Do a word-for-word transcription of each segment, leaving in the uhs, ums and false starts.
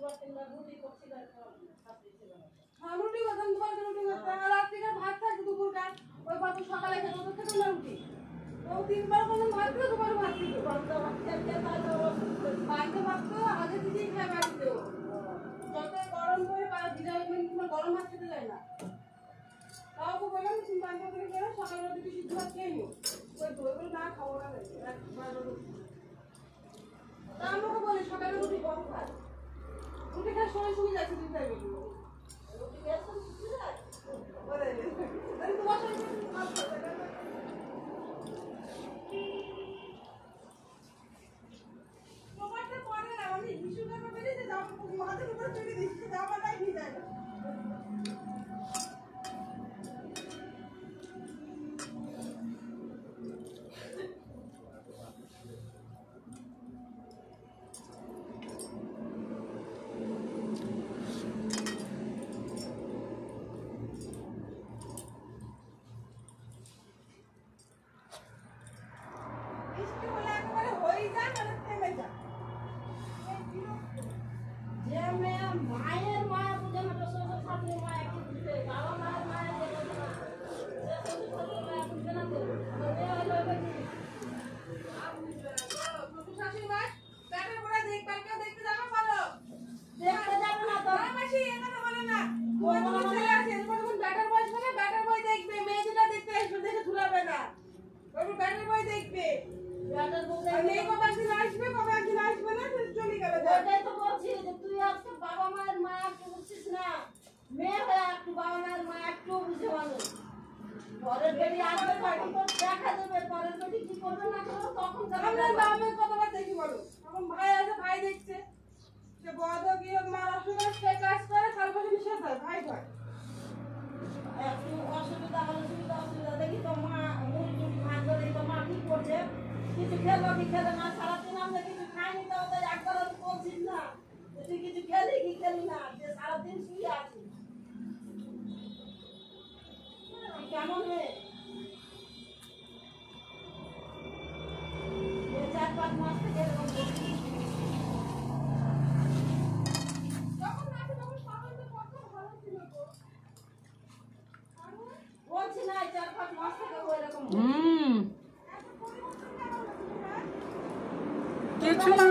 রুটি করতাম তোমার রুটি করতাম আর রাত্রিটা ভাত থাকে দুপুরকার ওই ভাত সকালে খেতে তো খেতে না রুটি ও তিনবার কোনো ভাত খেতে দুবার ভাত খেতে বাড়িতে ভাত খেতে বাড়িতে ভাত তো আগে থেকেই খায় বাড়িতে যত গরম করে পারে দিদা তোমার গরম ভাত খেতে যায় না তাও ওকে বললাম তুমি বাড়িতে করে গেলে সকালে রুটি সিদ্ধ ভাত খেয়ে নিও ওই দই না খাবো না তা আমাকে বলে সকালে রুটি কম খায় রুটি খাওয়ার সময় শুনে যাচ্ছে তুমি খাইবে রুটি খেয়েছো শুনে যায় বলে তোমার সঙ্গে তোমারটা পরে না আমি বিশুটাকে বেরিয়েছে যাবো মাথার উপর চড়ে দিচ্ছি জামাটাই ঠিক যায় না কিছু খেলো কি খেলো না সারাদিন আমরা কিছু খাইনি তো ওদের একবার বলছিস না তুই কিছু খেলি কি খেলি না যে সারাদিন শুয়ে আছিস কেমন রে চার পাঁচ মাস থেকে এরকম বলছি না চার পাঁচ মাস থেকে ওইরকম হুম কিছু না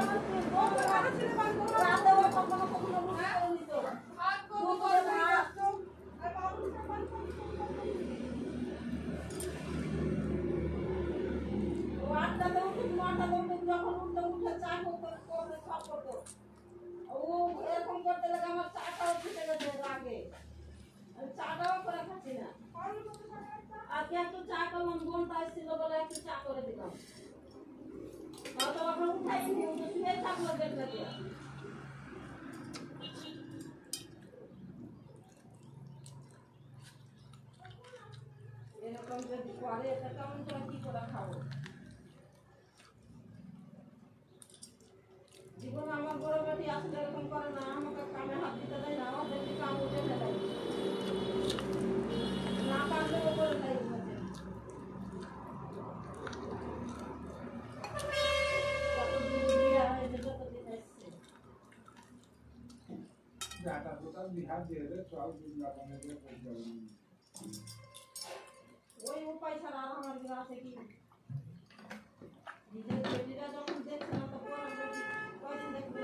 আজকে একটু চা কেমন বোনটা ছিল বলে একটু চা করে দিলাম এরকম যদি করে এটা কেমন করে কি করে খাবো জীবনে আমার বড় বেটি আসলে এরকম করে না আমাকে কামে হাত দিতে দেয় না আমার বেটি কাম উঠে ফেলে না কামলে করে দেয় जाता तो बिहार दे दे चौक दिन लगाने दे ওই উপায় ছাড়া আমার গ্রাম থেকে নিজের বেটিরা যখন দেখছে না তো পরে বেটি কয়দিন দেখবে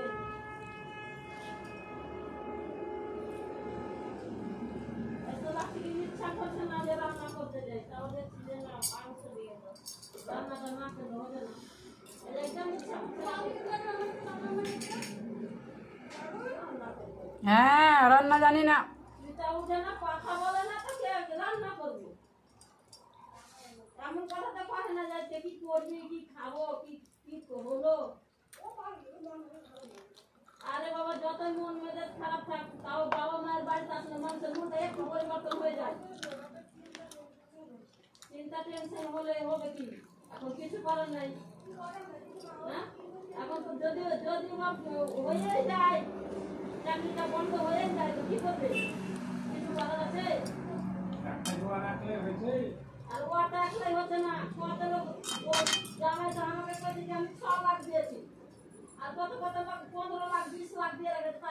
এত রাত্রি ইচ্ছা করছে না যে রান্না করতে যাই তাও দেখছি যে না মাংস দিয়ে তো রান্নাটা না করলে হবে না একদম ইচ্ছা হ্যাঁ রান্না জানি না কথা বলে না তো রান্না করবো এমন কথাটা কয় না যাচ্ছে কি করবি কি খাবো কি কি হলো আরে বাবা যতই মন মেজাজ খারাপ থাক তাও বাবা মায়ের বাড়িতে আসলে মানুষের মনটা একটু পরিবর্তন হয়ে যায় চিন্তা টেনশন হলে হবে কি এখন কিছু করার নাই হ্যাঁ এখন তো যদি যদি হয়ে যায় চাকরিটা বন্ধ হয়ে যায় তো কি করবে কিছু করার আছে আর ওটা একলাই হচ্ছে না কত লোক জামাই তো আমাকে কয়েছে যে আমি ছ লাখ দিয়েছি আর কত কত লাখ পনেরো লাখ বিশ লাখ দিয়ে রাখে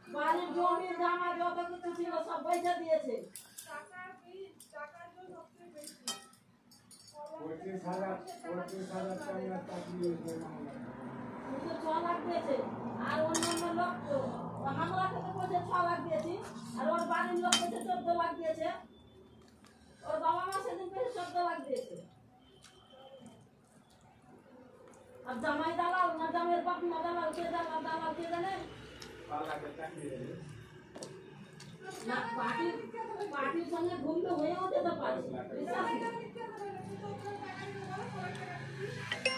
বাড়ির জমি জামা যত কিছু ছিল সব পয়সা দিয়েছে। টাকার বীজ টাকার জন্য সবচেয়ে বেশি পঁচিশ হাজার পঁচিশ হাজার টাকা চাকরি হয়েছে শুধু ছ লাখ দিয়েছে। আর অন্যান্য লোক তো হামলা থেকে বলছে ছ লাখ দিয়েছি, আর ওর বাড়ির লোক বলছে চোদ্দ লাখ দিয়েছে, ওর বাবা মা সেদিন পেয়েছে চোদ্দ লাখ দিয়েছে। আর জামাই দালাল না জামাইয়ের বাপ না দালাল, কে দালাল দালাল কে জানে পালাকে চাকরি হয়েছে না। পার্টির পার্টির সঙ্গে ঘুরলে হয়েও যেতে পারে। বিশ্বাস নেই। টাকা দিতে হবে না, কিন্তু ওখানে টাকা দিতে বলো, পরে টাকা দিচ্ছি।